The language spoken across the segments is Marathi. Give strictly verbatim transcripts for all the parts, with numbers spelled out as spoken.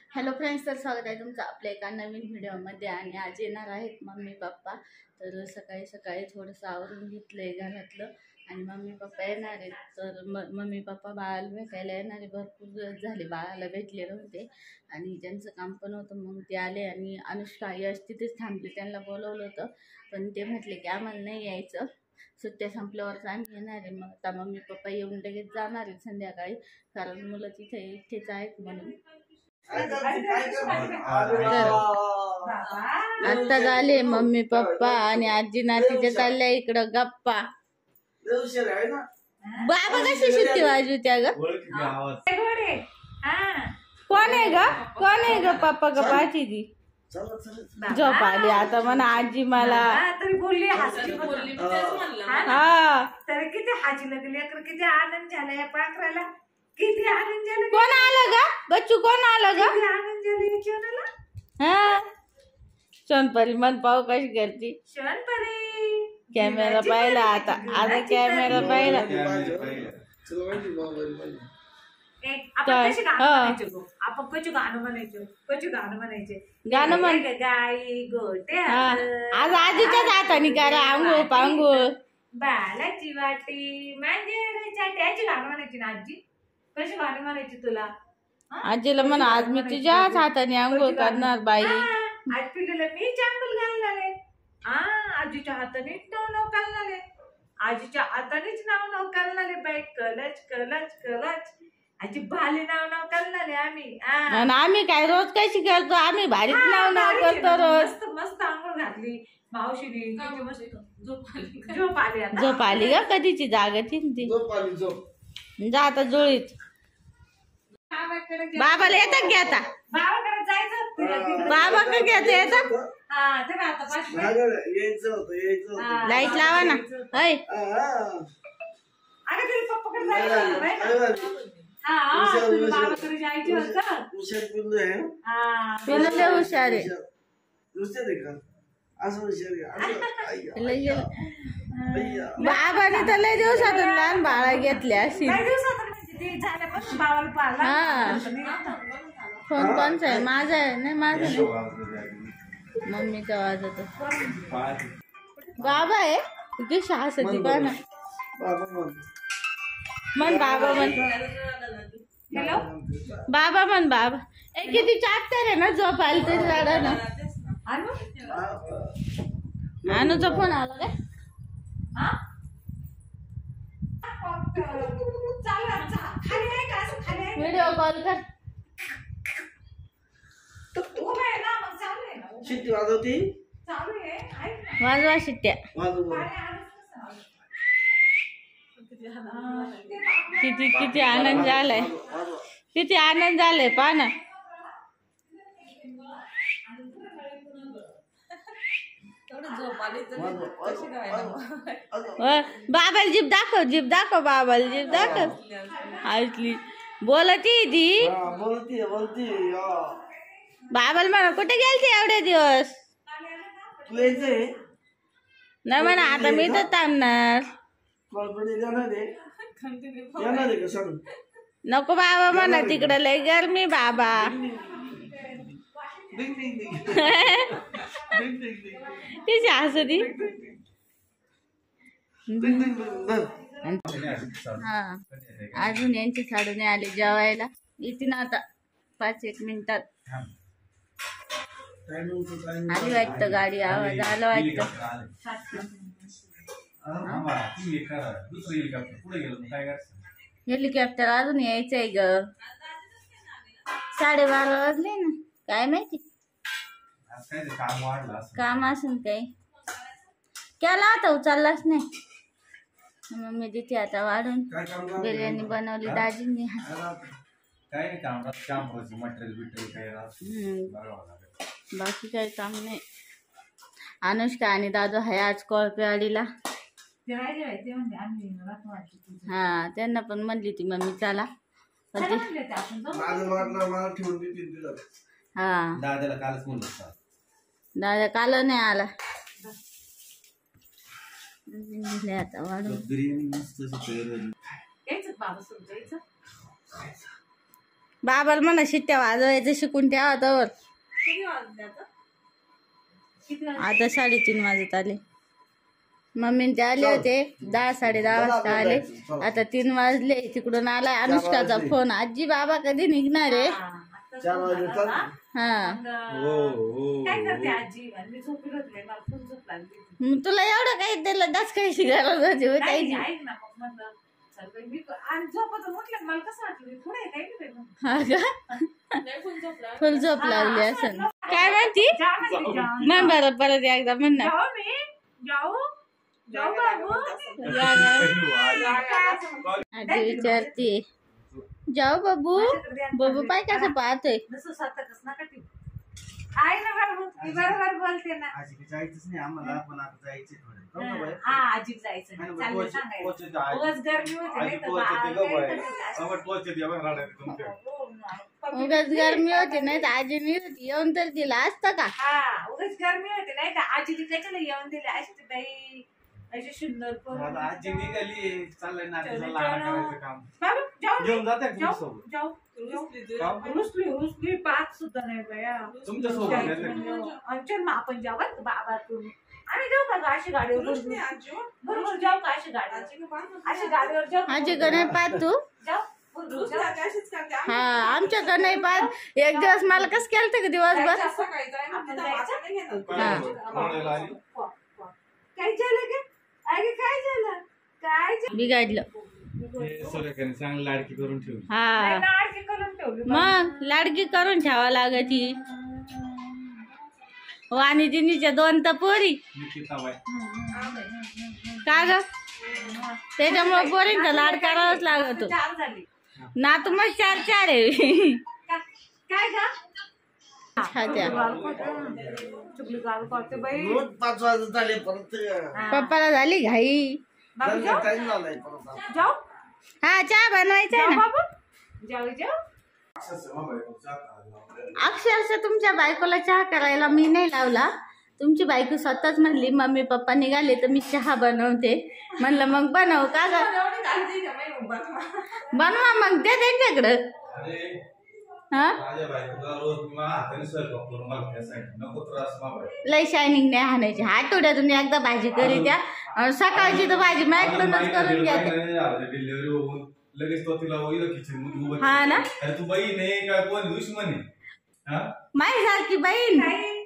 हॅलो फ्रेंड्स, तर स्वागत आहे तुमचं आपल्या एका नवीन व्हिडिओमध्ये. आणि आज येणार आहेत मम्मी पप्पा. तर सकाळी सकाळी थोडंसं आवरून घेतलं आहे घरातलं आणि मम्मी पप्पा येणार आहेत. तर म मम्मी पप्पा बाळाला भेटायला येणार आहे. भरपूर दिवस झाले बाळाला भेटलेले होते आणि त्यांचं काम पण होतं. मग ते आले आणि अनुष्का यश तिथेच थांबले. त्यांना बोलवलं होतं पण ते म्हटले की आम्हाला नाही यायचं, सुट्ट्या संपल्यावरच आम्ही येणार आहे. मग आता मम्मी पप्पा येऊन लगेच जाणार आहेत संध्याकाळी, कारण मुलं तिथे इथेच आहेत म्हणून. आता झाले मम्मी पप्पा आणि आजी नातीच्या चालल्या इकडं गप्पा. बाबा कशी शिट्टी वाजवत्या ग? कोण आहे ग? कोण आहे ग? पप्पा ग पाची ती झोप आली आता म्हणा आजी मला. तरी बोलली हसली बोलली हा तर किती हाजी लागली, किती आनंद झाला पाखराला, किती आनंद झाला. कोण आलं ग बच्चू? कोण आलं ग? आनंद झाला चोनाला. हा सोनपरी मन पाव कशी करती. सोनपरी कॅमेरा पाहिला आता. आता कॅमेरा पाहिला. आपण कशी गाणं म्हणायचो आपण कशी गाणं म्हणायचो कशी गाणं म्हणायचे गाणं म्हण गाई गोटे आज आजीच्याच हाताने करा आंघोळ पांघोळ. बालाची वाटी मांजराच्या त्याची गाणं म्हणायची ना आजी. कशी गाणं म्हणायची तुला? आजीला म्हणा आज मी तुझ्याच हाताने आंघोळ करणार बाई. आज पिल्लूला मी चांगल घालणार आहे. हा आजीच्या हाताने नाव नाव करणार आहे. आजीच्या हातानेच नाव नाव करणार आहे बाई. कलच कलच कलच आजी भाले नाव नाव करणार आहे आम्ही. आणि आम्ही काय रोज कशी करतो? आम्ही भारीच नाव नाव करतो रोज. मस्त मस्त आंघोळ घातली मावशीने. झोप आली झोप आली का? कधीची जागा ती जा आता जुळीत. बाबाला येतात घ्या आता. बाबाकडे जायचं. बाबा का घेता येतात? लाईट लावा ना. अय अरे तरी पप्पाकडे जायचं. हा बाबाकडे जायची होतं. पिल्लू लय हुशार आहे. बाबाने तर लय दिवसातून लहान बाळा घेतल्या अशी. हा फोन कोणचा आहे? माझा आहे? नाही माझा नाही, मम्मीचा वाजतो. बाबा आहे किती हसती पहा ना. मन बाबा म्हण. हॅलो बाबा म्हण बाबा. ए किती चाप्टर आहे ना झोप आली तरी रडा ना. अनुचा फोन आला काय? व्हिडिओ कॉल कर. शिट्टी वाजवती. वाजवा शिट्ट्या. किती किती आनंद झालाय, किती आनंद झालाय पहा ना. बाबाला जीभ दाखव, जीभ दाखव, बाबाला जीभ दाखव. ऐकली बोलती ती. बोलती बोलती बाबाला म्हणा कुठे गेलती एवढे दिवस? नाही म्हणा आता मी तर थांबणार. नको बाबा म्हणा तिकडं लय गरमी बाबा. तिची हसू ती. हा अजून यांची साडू नाही आली जेवायला. येते ना आता पाच एक मिनिटात. आली वाटतं गाडी, आवाज आला वाटतं. हेलिकॉप्टर अजून यायचंय ग. साडेबारा वाजले ना, काय माहिती काम असून काही केला आता उचललाच नाही. मम्मी देते आता वाढून. बिर्याणी बनवली दाजींनी. बाकी काही काम नाही. अनुष्का आणि दादू आहे आज कोळपेवाडीला. हा त्यांना पण म्हणली ती मम्मी चला. हा दादाला कालच म्हणलं. दादा काल नाही आला. आता वाढून. बाबाला म्हणा शिट्ट्या वाजवायचं शिकून ठेवा तर किती वाजले आता? किती वाजले? आता साडेतीन वाजत आले. मम्मी ते आले होते दहा साडे दहा वाजता आले. आता तीन वाजले. तिकडून आलाय अनुष्काचा फोन. आजी बाबा कधी निघणार आहे? हा, आता चार वाजले झोपला चालते. ना? हा मग, हो हो काय करते आजी? आणि मी झोपली होते, मला खूप झोप लागली होती. मग तुला एवढं काही त्याला डचकायची गरज होती हो नाही, त्याची. ऐक ना, मग म्हणलं, चल बाई, मी आणि झोपायचं म्हटलं मला कसं वाटलं पुढे आहे काय नाही बाई मग. हा का फुल झोप लागली हा, असं. हा, काय म्हणती? जा म्हणते, जा. म्हण बरं परत एकदा म्हण ना. जाऊ मी जाऊ जाऊ बाबू आजी विचारते जाऊ बाबू. बाबू पाय कसं पाहतोय. नुसतं स्वतःच नका ती आहे ना बाबू, मी बरोबर बोलते ना. आजी जायचंच नाही आम्हाला पण आता जायचे थोडे हो ना बाई? हा आजी जायचं नाही, आणि चाललं पोहोच- सांगायचं. पोहोचते आजी. उगाच गर्मी होती नाही आजी तर पोहोचते बा- गं बाई. काय करते? आम्हाला पोहोचते या बघ राहणार तुमच्या. हो ना. उगाच गरमी होती नाही तर आजी मी होती येऊन तर दिला असतं का. हा उगाच गरमी होती नाही तर आजी ती त्याच्याला येऊन दिली अशी ती बाई अशी सुंदर पोरं. आता आजी निघाली चाललंय ना चलो, तिचं लहान चलो. करायचं काम. बाबू जाऊ घेऊन जाते का जाऊ तुमच्यासोबत? जाऊ का? रुसली रुसली पाच सुद्धा नाही बाया. तुमच्यासोबत जायचं येते का? म्हणजे. आणि चल मग आपण जाऊ बरं का बाबा तुम्ही. आम्ही जाऊ का गं अशी गाडीवर बरोबर जाऊ का अशी गाडीवर अशी गाडीवर जाऊ आजी का नाही पाहत तू. जाऊ बरोबर जाऊ. हा आमच्याकडे नाही पाहत. एक दिवस मला कसं केलं का दिवसभर. आपण जायचं? हा. कोणाला आली? काय झालं ग अगे काय झालं काय झालं? बिघडलं. हे सुरेखाने चांगली लाडकी करून ठेवली. हा नाही ना, आडकी करून ठेवली बा. मग लाडकी करून ठेवा लागती. वाणिजिनीच्या दोन तर पोरी निकिता बाई. का ग त्याच्यामुळे पोरींचा लाड करावाच लागतो. चार झाली ना तू मग चार चार आहे. का- काय ग खात्या. चुकली गाल करते बाई. रोज पाच वाजत आले परत हा. पप्पाला झाली घाई. बाबू जाऊ टाइम झालाय परत आता. जाऊ हा चहा बनवायचा आहे जाऊ ना. बाबू जाऊ जाऊ असंच आहे, बाई, चहा करायला. अक्षरशः तुमच्या बायकोला चहा करायला मी नाही लावला. तुमची बायको स्वतःच म्हणली मम्मी पप्पा निघाले तर मी चहा बनवते. म्हणलं मग बनव का ग. बनवा मग ते त्यांच्याकडं. अरे हा माझ्या बायकोला रोज मला हाताने स्वयंपाक करून घालण्यासाठी नको त्रास माबाई. लय शायनिंग नाही हाणायची. आठवड्यातून एकदा भाजी करी द्या. अन सकाळची तर भाजी माझ्याकडूनच करून घ्या. डिलिव्हरी होऊन लगेच तो तिला किचन मध्ये उभं हा ना. अरे तू बाई नाही काय कोण दुश्मन आहे हा? माही सारखी बहीण.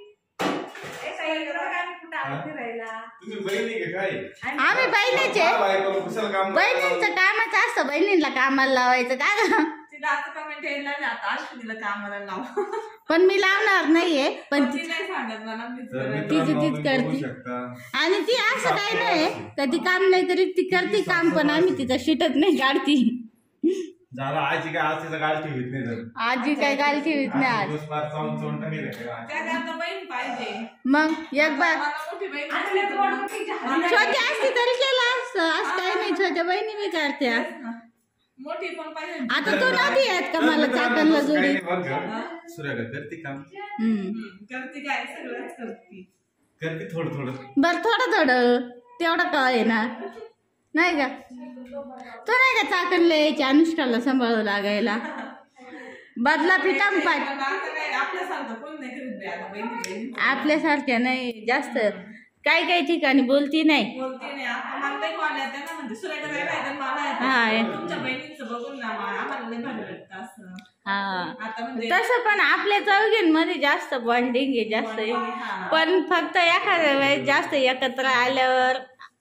तुम्ही बहिणी का काय आम्ही बहिणीचे. हा, बायकोला कुशल काम बहिणींचं कामच असतं बहिणींना कामाला लावायचं का ग. तिला आता कमेंट यायला नाही आता आज तिला कामाला लाव पण मी लावणार नाहीये. पण ती नाही सांगत मला मीच तर करायचं. तिची मित्रांनो, तीच तुम्ही करते. बघू शकता. आणि ती असं काही नाही कधी काम नाही करीत. ती करते काम पण आम्ही तिचा शिटत नाही काढती. झाला आजी काय आज तिचा गाल ठेवीत नाही तर आजी काय गाल ठेवीत नाही आज. दिवस फार चावून चावून टाकेल आहे. त्या घरात बहीण पाहिजे मग एक बार मला मोठी बहीण आणि लय गोड मोठी झाली. छोटी असती तरी केलं असतं. असं काही नाही. छोट्या बहिणी मी करते. मोठी पण पाहिजे आता तू नव्हती येत का मला चाकणला जोडी. काही नाही बरं का? सुरेखा करते काम हम्म. हम्म, करते काय सगळंच करते करते थोडं थोडं. बर थोडं थोडं तेवढं का आहे ना. नाही का तो नाही का चाकणला यायची अनुष्काला सांभाळू लागायला. बदला फिटाम पाठ. आता काय आपल्यासारखं कोण नाही करीत बाई आता बहिणी बहिणी आपल्यासारख्या नाही जास्त. काही काही ठिकाणी बोलती नाही. बोलते नाही आता मला लई कॉल येते ना म्हणजे सुरेखा काय माहिती मला हा, येतं. आहे. तुमच्या बहिणीचं बघून ना मला- आम्हाला लई भारी वाटतं असं हा आता म्हणजे तसं पण आपल्या चौघींमध्ये जास्त बॉन्डिंग आहे जास्त आहे. हा. पण फक्त एखाद्या वेळेस जास्त एकत्र आल्यावर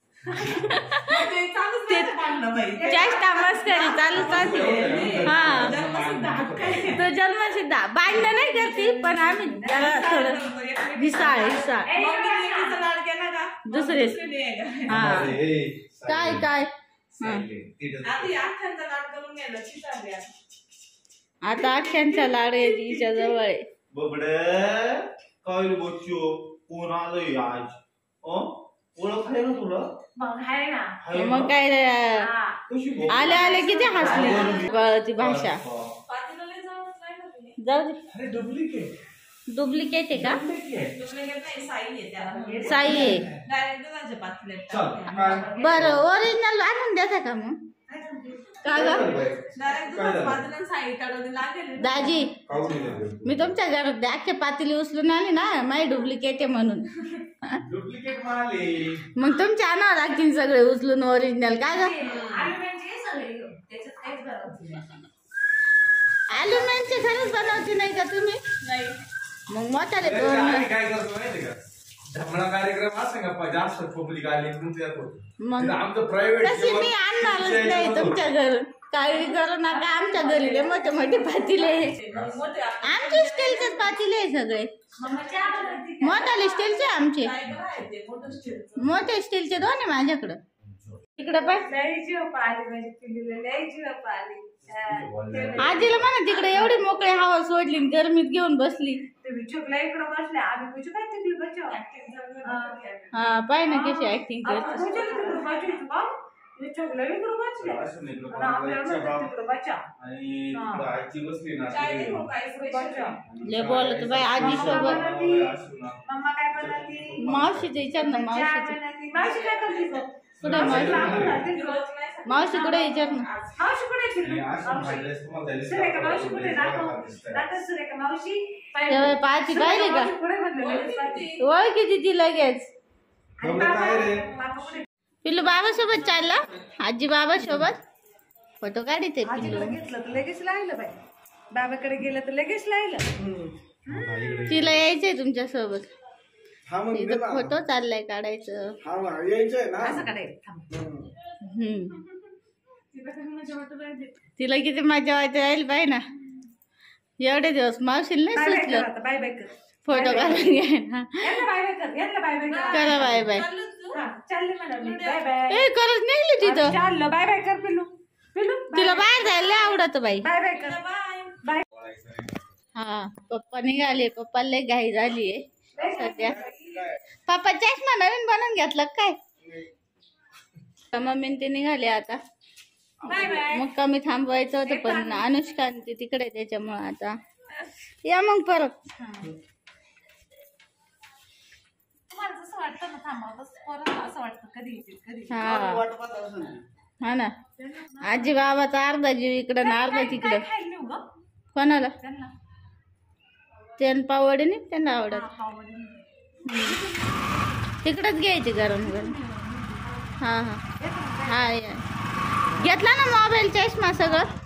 ते चालूच राहतं भांडणं बाई. चेष्टा मस्करी चालूच राहते. हा जन्मसिद्ध हक्क आहे. तो जन्मसिद्धा भांडण नाही करते पण आम्ही त्याला थोडं हिसाळ हिसाळ मम्मी लेकीचा लाड केला का? दुसरे दुसरी आहे का? हा अरे, काय काय सायले, तिथं- आधी अख्खांचा लाड करून गेलं चितारली आता. आता अख्यांचा लाड आहे तिच्या जवळ आहे. बबडे काय रे बच्चो कोण आलंय आज अं? ओळख आहे ना तुला मग आहे ना आहे ना? मग काय रे, हा. कशी बोलते? आले आले किती हसली कळती भाषा. पातीला लय जाऊनच नाही का तुम्ही? जाऊ दे. अरे डुप्लिकेट डुप्लिकेट आहे का. डुप्लिकेट डुप्लिकेट नाही, साई आहे त्याला. साई आहे. डायरेक्ट दुधाच्या पातेल्यात चल टाकते. काय बरं ओरिजिनल आणून देता का मग. का ग डायरेक्ट काय झालं? बाजूला साईड काढून लागेल दाजी काढून दिलं. मी तुमच्या घरात अख्खे पातेली उचलून आली ना माझी डुप्लिकेट आहे म्हणून डुप्लिकेट मारले. मग तुमच्या आणावं लागतील सगळे उचलून ओरिजिनल का ग आलूमेंटचे सगळे त्याच्यात काहीच बनवते नाही. अल्युमिनियमचे खरंच बनवते नाही का तुम्ही नाही मग मोठाले नाही, दोन आम्ही काय करतो माहिती का धमळा कार्यक्रम असं का जास्त पब्लिक आली म्हणून त्यात होतो. मग तिथं आमचं प्रायव्हेट तशी मी आणणारच नाही तुमच्या घरून काळजी करू नका आमच्या घरी लय मोठे मोठे पातीले आहे. मोठे आमचे स्टीलचेच पातीले आहे सगळे मम्मा चहा बनवते का? मोठाले स्टीलचे आमचे काय बरं ते मोठं स्टीलचं. मोठे स्टीलचे दोन आहे माझ्याकडं इकडे पण लय जीव आली माझी पिल्लीला लय जीव आली. आजीला म्हणा तिकडे एवढी मोकळी हवा सोडली आणि गरमीत घेऊन बसली तुम्ही चुकला इकडं बसले आम्ही पूजा काय तिकडे बचाव हा पाय ना कशी ऍक्टिंग करते तिकडे बचायचं का हे चुकलं इकडं बसले असं नाही, इकडं आणि आपल्याला बाबाला म्हणतात चहा तिकडं बचाव आणि तिकडं आजी बसली ना तिकडे. बचाव लय बोलत बाई आजी सोबत मम्मा काय बनवती मावशीचं विचार ना चहा मावशीचं बनवती मावशी काय करते गं? कुठे मावशी मावशी कुठे विचार ना मावशी कुठे आणि फिरली? असं मावशी. भांडल्यास तुम्हाला त्याला सुरेखा मावशी दाखवतो, कुठे बघा दाखव हात दिसताय. दाखव सुरेखा मावशी तेव्हा पाहायची पाहिली का मावशी कुठे म्हटलं लगेच पाहते. ओळखी ती लगेच आणि बाबा काय रे? बाबा बाबा कुठे पिल्लू बाबा सोबत चालला आजी बाबा सोबत फोटो काढते आजीला पिल्लू घेतलं तर लगेच लायलं बाई बाबाकडे गेलं तर लगेच लायलं हा, इकडे. तिला यायचंय तुमच्या सोबत हा मग दे तिथं ना. फोटो चाललाय काढायचं हा मग यायचंय ना असं काढायचं थांब. हम्म. हम्म तिला काय मजा वाटत राहते. तिला किती मजा वाटत राहील पाहिजे ना एवढे दिवस मावशीला बाय नाही बाय कर सुचलं आता, बाय बाय कर फोटो काढून घ्यायला यांना बाय बाय कर यांना बाय बाय कर करा बाय बाय हा, चालले मॅडम मी. बाय बाय ए करत निघली तिथं चाललं बाय बाय कर पिल्लू पिल्लू बाय तिला बाहेर जायला लय आवडत बाई बाय बाय कर बाय हा पप्पा निघाले पप्पा लय घाई झालीये सध्या पप्पा चष्मा नवीन बनवून घेतला काय मम्मी ते निघाले आता बाय बाय मग कमी थांबवायचं होतं पण अनुष्का आणि ती तिकडे त्याच्यामुळे आता या मग परत तुम्हाला जसं वाटतं ना थांबा तसं परत असं वाटतं कधी येतील कधी हा वाट पाहत असेल ना. हा ना आजी बाबाचा अर्धा जीव इकडं ना अर्धा तिकडं काय खायला नेऊ गं कोणाला त्यांना तेल पावडे नाही त्यांना आवडत हा, पावभाजी. तिकडच घ्यायची गरम गरम हा हा हा या घेतला ना मोबाईल चष्मा सगळं